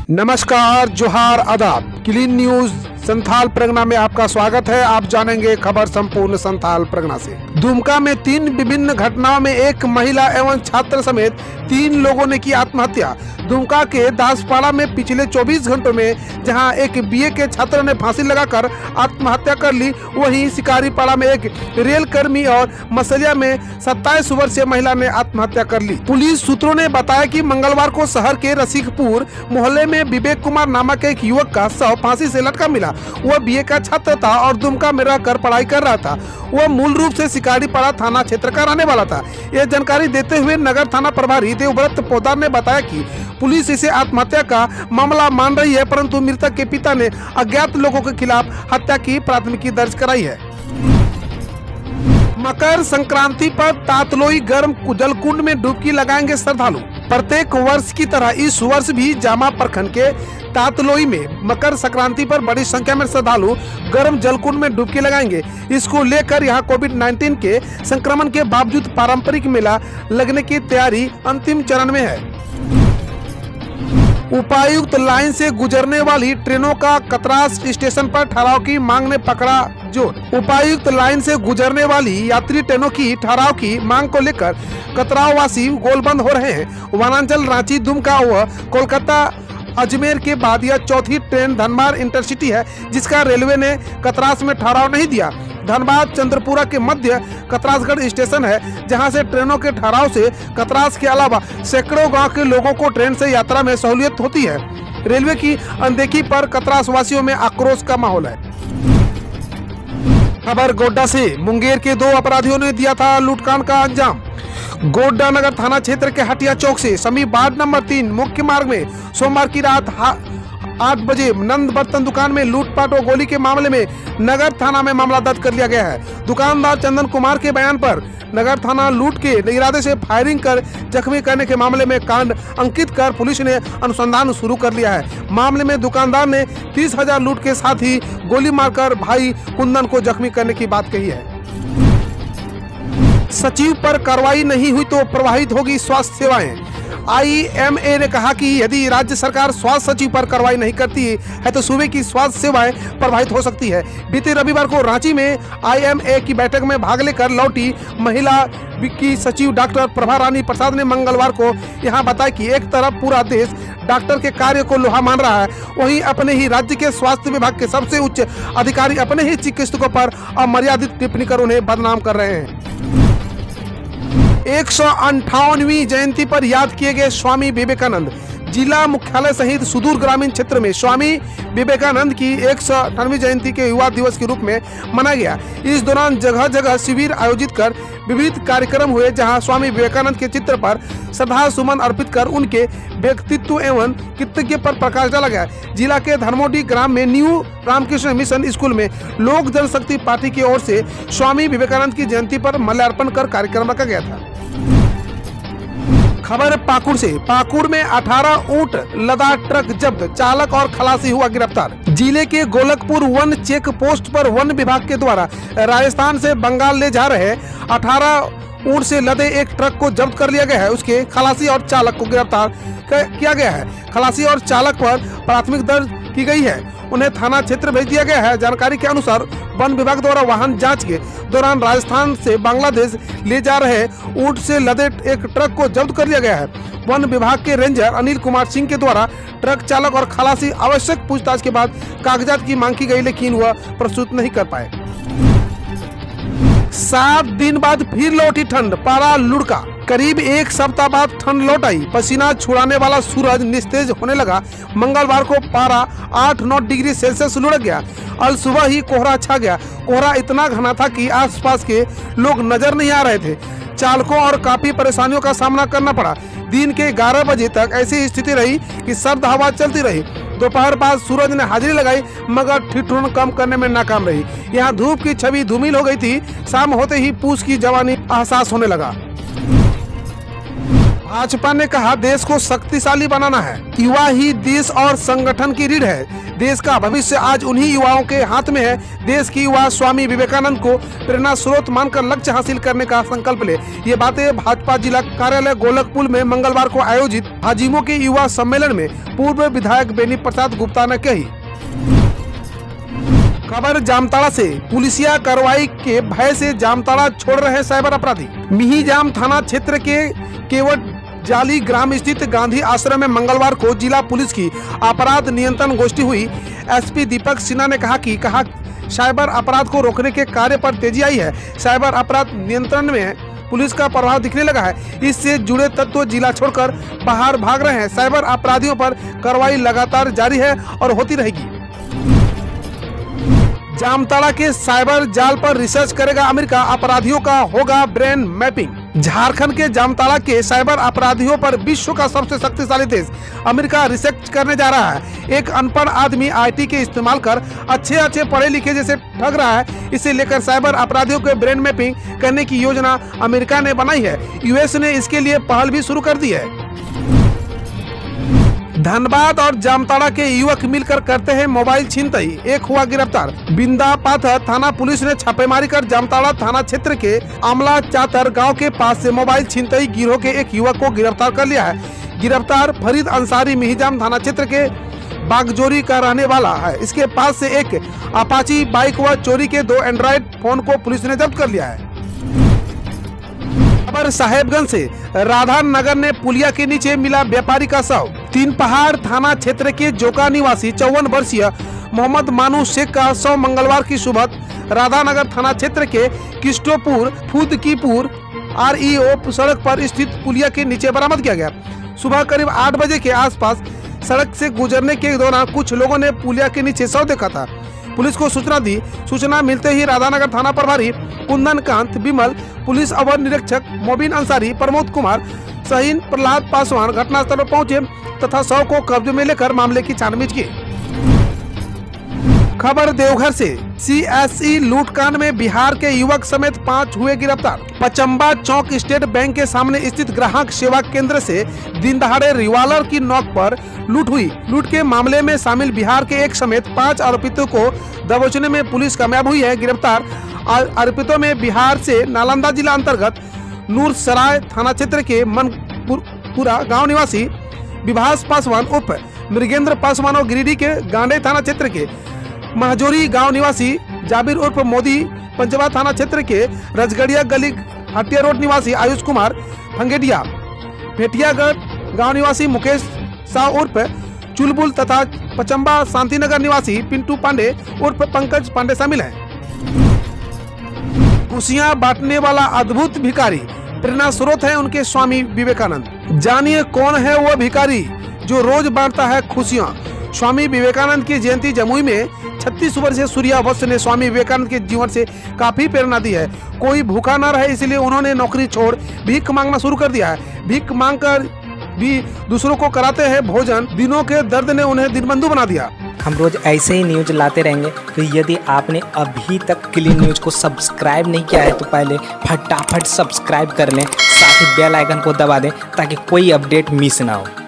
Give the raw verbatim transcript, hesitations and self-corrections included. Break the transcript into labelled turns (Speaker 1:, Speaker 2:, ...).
Speaker 1: नमस्कार, जोहार, आदाब। क्लीन न्यूज संथाल परगना में आपका स्वागत है। आप जानेंगे खबर संपूर्ण संथाल परगना से। दुमका में तीन विभिन्न घटनाओं में एक महिला एवं छात्र समेत तीन लोगों ने की आत्महत्या। दुमका के दासपाड़ा में पिछले चौबीस घंटों में जहां एक बीए के छात्र ने फांसी लगाकर आत्महत्या कर ली, वहीं शिकारीपाड़ा में एक रेल कर्मी और मसलिया में सत्ताईस वर्षीय महिला ने आत्महत्या कर ली। पुलिस सूत्रों ने बताया कि मंगलवार को शहर के रसिकपुर मोहल्ले में विवेक कुमार नामक एक युवक का शव फांसी से लटका मिला। वह बीए का छात्र था और दुमका में रहकर पढ़ाई कर रहा था। वह मूल रूप से शिकारीपाड़ा थाना क्षेत्र का रहने वाला था। यह जानकारी देते हुए नगर थाना प्रभारी देवव्रत पोदार ने बताया कि पुलिस इसे आत्महत्या का मामला मान रही है, परंतु मृतक के पिता ने अज्ञात लोगों के खिलाफ हत्या की प्राथमिकी दर्ज कराई है। मकर संक्रांति पर तातलोई गर्म जलकुंड में डुबकी लगाएंगे श्रद्धालु। प्रत्येक वर्ष की तरह इस वर्ष भी जामा प्रखंड के तातलोई में मकर संक्रांति पर बड़ी संख्या में श्रद्धालु गर्म जलकुंड में डुबकी लगाएंगे। इसको लेकर यहां कोविड उन्नीस के संक्रमण के बावजूद पारंपरिक मेला लगने की तैयारी अंतिम चरण में है। उपायुक्त लाइन से गुजरने वाली ट्रेनों का कतरास स्टेशन पर ठहराव की मांग ने पकड़ा जोर। उपायुक्त लाइन से गुजरने वाली यात्री ट्रेनों की ठहराव की मांग को लेकर कतराव वासी गोलबंद हो रहे हैं। वनांचल, रांची, दुमका व कोलकाता, अजमेर के बाद यह चौथी ट्रेन धनबाद इंटरसिटी है जिसका रेलवे ने कतरास में ठहराव नहीं दिया। धनबाद चंद्रपुरा के मध्य कतरासगढ़ स्टेशन है, जहां से ट्रेनों के ठहराव से कतरास के अलावा सैकड़ों गांव के लोगों को ट्रेन से यात्रा में सहूलियत होती है। रेलवे की अनदेखी पर कतरास वासियों में आक्रोश का माहौल है। खबर गोड्डा से। मुंगेर के दो अपराधियों ने दिया था लूटकांड का अंजाम। गोड्डा नगर थाना क्षेत्र के हटिया चौक से समीप वार्ड नंबर तीन मुख्य मार्ग में सोमवार की रात आठ बजे नंद बर्तन दुकान में लूटपाट और गोली के मामले में नगर थाना में मामला दर्ज कर लिया गया है। दुकानदार चंदन कुमार के बयान पर नगर थाना लूट के इरादे से फायरिंग कर जख्मी करने के मामले में कांड अंकित कर पुलिस ने अनुसंधान शुरू कर लिया है। मामले में दुकानदार ने तीस हजार लूट के साथ ही गोली मारकर भाई कुंदन को जख्मी करने की बात कही है। सचिव पर कार्रवाई नहीं हुई तो प्रभावित होगी स्वास्थ्य सेवाएं। आई एम ए ने कहा कि यदि राज्य सरकार स्वास्थ्य सचिव पर कार्रवाई नहीं करती है तो सूबे की स्वास्थ्य सेवाएं प्रभावित हो सकती है। बीते रविवार को रांची में आई एम ए की बैठक में भाग लेकर लौटी महिला की सचिव डॉक्टर प्रभा रानी प्रसाद ने मंगलवार को यहां बताया कि एक तरफ पूरा देश डॉक्टर के कार्य को लोहा मान रहा है, वहीं अपने ही राज्य के स्वास्थ्य विभाग के सबसे उच्च अधिकारी अपने ही चिकित्सकों पर अमर्यादित टिप्पणी कर उन्हें बदनाम कर रहे हैं। एक सौ अंठावनवीं जयंती पर याद किए गए स्वामी विवेकानंद। जिला मुख्यालय सहित सुदूर ग्रामीण क्षेत्र में स्वामी विवेकानंद की एक सौ अठानवी जयंती के युवा दिवस के रूप में मनाया गया। इस दौरान जगह जगह शिविर आयोजित कर विविध कार्यक्रम हुए, जहां स्वामी विवेकानंद के चित्र पर श्रद्धा सुमन अर्पित कर उनके व्यक्तित्व एवं कृतज्ञ पर प्रकाश डाला गया। जिला के धर्मोडी ग्राम में न्यू रामकृष्ण मिशन स्कूल में लोक जनशक्ति पार्टी की ओर से स्वामी विवेकानंद की जयंती पर माल्यार्पण कर कार्यक्रम रखा गया था। खबर पाकुड़ से। पाकुड़ में अठारह ऊंट लदा ट्रक जब्त, चालक और खलासी हुआ गिरफ्तार। जिले के गोलकपुर वन चेक पोस्ट पर वन विभाग के द्वारा राजस्थान से बंगाल ले जा रहे अठारह ऊंट से लदे एक ट्रक को जब्त कर लिया गया है। उसके खलासी और चालक को गिरफ्तार किया गया है। खलासी और चालक पर प्राथमिक दर्ज की गई है, उन्हें थाना क्षेत्र भेज दिया गया है। जानकारी के अनुसार वन विभाग द्वारा वाहन जांच के दौरान राजस्थान से बांग्लादेश ले जा रहे ऊंट से लदे एक ट्रक को जब्त कर लिया गया है। वन विभाग के रेंजर अनिल कुमार सिंह के द्वारा ट्रक चालक और खलासी आवश्यक पूछताछ के बाद कागजात की मांग की गई, लेकिन वह प्रस्तुत नहीं कर पाए। सात दिन बाद फिर लौटी ठंड, पारा लुढ़का। करीब एक सप्ताह बाद ठंड लौट आई। पसीना छुड़ाने वाला सूरज निस्तेज होने लगा। मंगलवार को पारा आठ नौ डिग्री सेल्सियस लुढ़क गया। अल सुबह ही कोहरा छा गया। कोहरा इतना घना था कि आसपास के लोग नजर नहीं आ रहे थे। चालकों और काफी परेशानियों का सामना करना पड़ा। दिन के ग्यारह बजे तक ऐसी स्थिति रही कि सर्द हवा चलती रही। दोपहर बाद सूरज ने हाजिरी लगाई, मगर ठिठुरन कम करने में नाकाम रही। यहाँ धूप की छवि धूमिल हो गई थी। शाम होते ही पूस की जवानी एहसास होने लगा। भाजपा ने कहा देश को शक्तिशाली बनाना है, युवा ही देश और संगठन की रीढ़ है। देश का भविष्य आज उन्हीं युवाओं के हाथ में है। देश की युवा स्वामी विवेकानंद को प्रेरणा स्रोत मानकर लक्ष्य हासिल करने का संकल्प ले। ये बातें भाजपा जिला कार्यालय गोलकपुर में मंगलवार को आयोजित हाजिमों के युवा सम्मेलन में पूर्व विधायक बेनी प्रसाद गुप्ता ने कही। खबर जामताड़ा से, पुलिसिया कार्रवाई के भय से जामताड़ा छोड़ रहे साइबर अपराधी। मिहिजाम थाना क्षेत्र के केवट जाली ग्राम स्थित गांधी आश्रम में मंगलवार को जिला पुलिस की अपराध नियंत्रण गोष्ठी हुई। एसपी दीपक सिन्हा ने कहा कि कहा साइबर अपराध को रोकने के कार्य पर तेजी आई है। साइबर अपराध नियंत्रण में पुलिस का प्रभाव दिखने लगा है। इससे जुड़े तत्व जिला छोड़कर बाहर भाग रहे हैं। साइबर अपराधियों पर कार्रवाई लगातार जारी है और होती रहेगी। जामताड़ा के साइबर जाल पर रिसर्च करेगा अमेरिका, अपराधियों का होगा ब्रेन मैपिंग। झारखंड के जामताड़ा के साइबर अपराधियों पर विश्व का सबसे शक्तिशाली देश अमेरिका रिसर्च करने जा रहा है। एक अनपढ़ आदमी आईटी के इस्तेमाल कर अच्छे अच्छे पढ़े लिखे जैसे ठग रहा है। इसे लेकर साइबर अपराधियों के ब्रेन मैपिंग करने की योजना अमेरिका ने बनाई है। यूएस ने इसके लिए पहल भी शुरू कर दी है। धनबाद और जामताड़ा के युवक मिलकर करते हैं मोबाइल छिनतई, एक हुआ गिरफ्तार। बिंदा पाथर थाना पुलिस ने छापेमारी कर जामताड़ा थाना क्षेत्र के आमला चातर गांव के पास से मोबाइल छिनतई गिरोह के एक युवक को गिरफ्तार कर लिया है। गिरफ्तार फरीद अंसारी मिहिजाम थाना क्षेत्र के बागजोरी का रहने वाला है। इसके पास से एक अपाची बाइक व चोरी के दो एंड्रॉइड फोन को पुलिस ने जब्त कर लिया है। खबर साहेबगंज से, राधा नगर ने पुलिया के नीचे मिला व्यापारी का शव। तीन पहाड़ थाना क्षेत्र के जोका निवासी चौवन वर्षीय मोहम्मद मानू शेख का शव मंगलवार की सुबह राधानगर थाना क्षेत्र के किस्टोपुर फुदकीपुर आरईओ सड़क पर स्थित पुलिया के नीचे बरामद किया गया। सुबह करीब आठ बजे के आसपास सड़क से गुजरने के दौरान कुछ लोगों ने पुलिया के नीचे शव देखा था। पुलिस को सूचना दी। सूचना मिलते ही राधानगर थाना प्रभारी कुंदन कांत विमल, पुलिस अवर निरीक्षक मोबिन अंसारी, प्रमोद कुमार, शहीन प्रहलाद पासवान घटनास्थल पर पहुंचे तथा शव को कब्जे में लेकर मामले की छानबीन की। खबर देवघर से, सीएसई लूटकांड में बिहार के युवक समेत पाँच हुए गिरफ्तार। पचम्बा चौक स्टेट बैंक के सामने स्थित ग्राहक सेवा केंद्र से दिन दहाड़े रिवाल्वर की नोक पर लूट हुई। लूट के मामले में शामिल बिहार के एक समेत पाँच आरोपितों को दबोचने में पुलिस कामयाब हुई है। गिरफ्तार आरोपितों में बिहार से नालंदा जिला अंतर्गत नूरसराय थाना क्षेत्र के मनपुरा गाँव निवासी विभास पासवान उर्फ मृगेंद्र पासवान और गिरिडीह के गांडे थाना क्षेत्र के महजोरी गांव निवासी जाबिर उर्फ मोदी, पंचवा थाना क्षेत्र के रजगड़िया गली हटिया रोड निवासी आयुष कुमार फंगेडिया, भेटियागढ़ गांव निवासी मुकेश शाह उर्फ चुलबुल तथा पचम्बा शांतिनगर निवासी पिंटू पांडे उर्फ पंकज पांडे शामिल हैं। खुशियां बांटने वाला अद्भुत भिखारी, प्रेरणा स्रोत है उनके स्वामी विवेकानंद। जानिए कौन है वो भिखारी जो रोज बांटता है खुशियां। स्वामी विवेकानंद की जयंती जमुई में छत्तीस वर्षीय सूर्या वत्स ने स्वामी विवेकानंद के जीवन से काफी प्रेरणा दी है। कोई भूखा न रहे इसलिए उन्होंने नौकरी छोड़ भीख मांगना शुरू कर दिया है। भीख मांगकर भी दूसरों को कराते हैं भोजन। दिनों के दर्द ने उन्हें दिनबंधु बना दिया।
Speaker 2: हम रोज ऐसे ही न्यूज लाते रहेंगे, तो यदि आपने अभी तक क्लीन न्यूज को सब्सक्राइब नहीं किया है तो पहले फटाफट सब्सक्राइब कर लें, साथ ही बेल आइकन को दबा दें ताकि कोई अपडेट मिस ना हो।